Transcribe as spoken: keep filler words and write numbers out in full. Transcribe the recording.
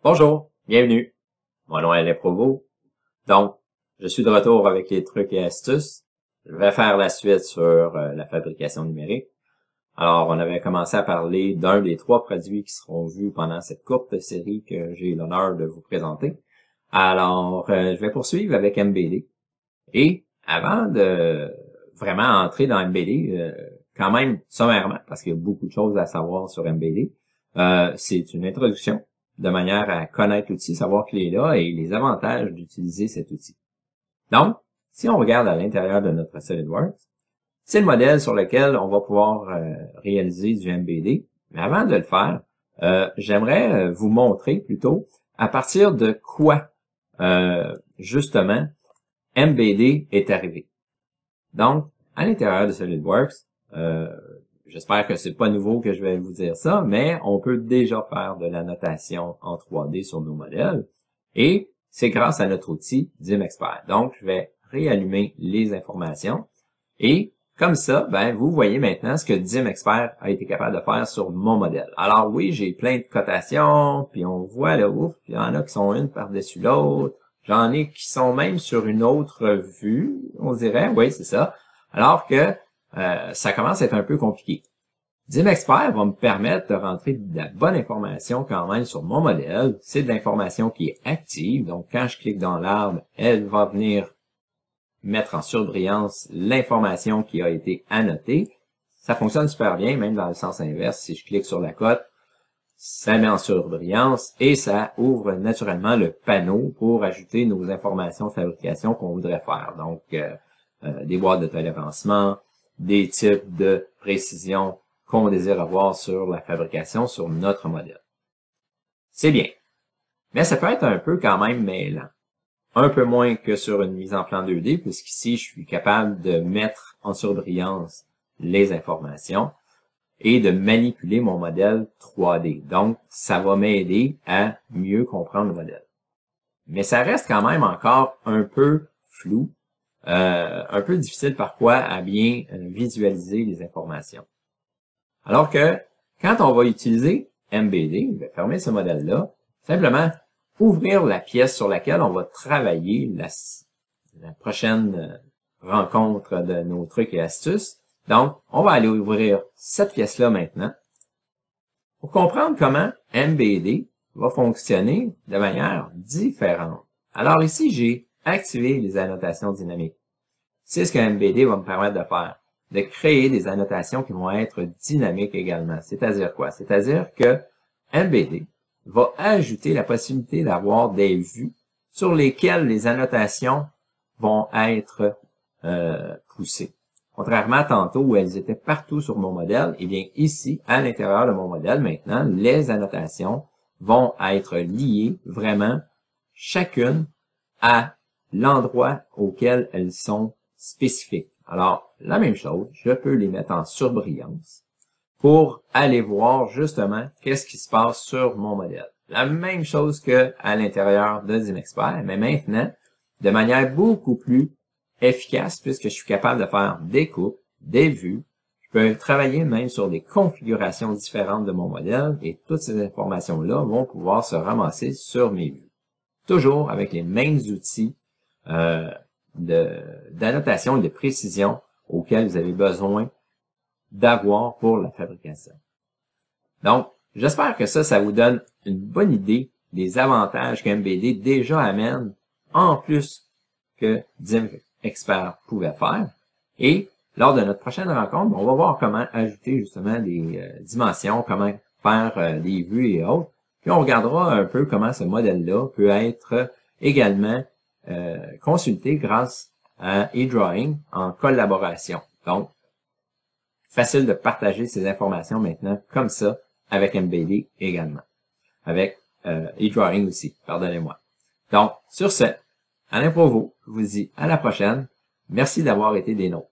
Bonjour, bienvenue. Mon nom est Alain Provost. Donc, je suis de retour avec les trucs et astuces. Je vais faire la suite sur euh, la fabrication numérique. Alors, on avait commencé à parler d'un des trois produits qui seront vus pendant cette courte série que j'ai l'honneur de vous présenter. Alors, euh, je vais poursuivre avec M B D. Et avant de vraiment entrer dans M B D, euh, quand même sommairement, parce qu'il y a beaucoup de choses à savoir sur M B D, euh, c'est une introduction de manière à connaître l'outil, savoir qu'il est là et les avantages d'utiliser cet outil. Donc, si on regarde à l'intérieur de notre SolidWorks, c'est le modèle sur lequel on va pouvoir euh, réaliser du M B D. Mais avant de le faire, euh, j'aimerais euh, vous montrer plutôt à partir de quoi, euh, justement, M B D est arrivé. Donc, à l'intérieur de SolidWorks, euh, j'espère que c'est pas nouveau que je vais vous dire ça, mais on peut déjà faire de la notation en trois D sur nos modèles. Et c'est grâce à notre outil DimExpert. Donc, je vais réallumer les informations. Et comme ça, ben, vous voyez maintenant ce que DimExpert a été capable de faire sur mon modèle. Alors oui, j'ai plein de cotations, puis on voit là, ouf, il y en a qui sont une par-dessus l'autre. J'en ai qui sont même sur une autre vue, on dirait. Oui, c'est ça. Alors que euh, ça commence à être un peu compliqué. DimExpert va me permettre de rentrer de la bonne information quand même sur mon modèle. C'est de l'information qui est active. Donc, quand je clique dans l'arbre, elle va venir mettre en surbrillance l'information qui a été annotée. Ça fonctionne super bien, même dans le sens inverse. Si je clique sur la cote, ça met en surbrillance et ça ouvre naturellement le panneau pour ajouter nos informations de fabrication qu'on voudrait faire. Donc, euh, euh, des boîtes de tolérancement, des types de précision qu'on désire avoir sur la fabrication sur notre modèle. C'est bien, mais ça peut être un peu quand même mêlant. Un peu moins que sur une mise en plan deux D, puisqu'ici, je suis capable de mettre en surbrillance les informations et de manipuler mon modèle trois D. Donc, ça va m'aider à mieux comprendre le modèle. Mais ça reste quand même encore un peu flou, euh, un peu difficile parfois à bien visualiser les informations. Alors que, quand on va utiliser M B D, je vais fermer ce modèle-là, simplement ouvrir la pièce sur laquelle on va travailler la, la prochaine rencontre de nos trucs et astuces. Donc, on va aller ouvrir cette pièce-là maintenant pour comprendre comment M B D va fonctionner de manière différente. Alors ici, j'ai activé les annotations dynamiques. C'est ce que M B D va me permettre de faire, de créer des annotations qui vont être dynamiques également. C'est-à-dire quoi? C'est-à-dire que M B D va ajouter la possibilité d'avoir des vues sur lesquelles les annotations vont être euh, poussées. Contrairement à tantôt où elles étaient partout sur mon modèle, eh bien ici, à l'intérieur de mon modèle, maintenant, les annotations vont être liées vraiment chacune à l'endroit auquel elles sont spécifiques. Alors, la même chose, je peux les mettre en surbrillance pour aller voir justement qu'est-ce qui se passe sur mon modèle. La même chose que à l'intérieur de DimExpert, mais maintenant, de manière beaucoup plus efficace, puisque je suis capable de faire des coupes, des vues. Je peux travailler même sur des configurations différentes de mon modèle et toutes ces informations-là vont pouvoir se ramasser sur mes vues. Toujours avec les mêmes outils euh, d'annotation et de précision auxquels vous avez besoin d'avoir pour la fabrication. Donc, j'espère que ça, ça vous donne une bonne idée des avantages que M B D déjà amène en plus que DimExpert pouvait faire. Et lors de notre prochaine rencontre, on va voir comment ajouter justement des euh, dimensions, comment faire euh, des vues et autres. Puis on regardera un peu comment ce modèle-là peut être également euh, consulté grâce à eDrawing en collaboration. Donc, facile de partager ces informations maintenant comme ça avec M B D également. Avec euh, eDrawing aussi, pardonnez-moi. Donc, sur ce, Alain Provost, je vous dis à la prochaine. Merci d'avoir été des nôtres.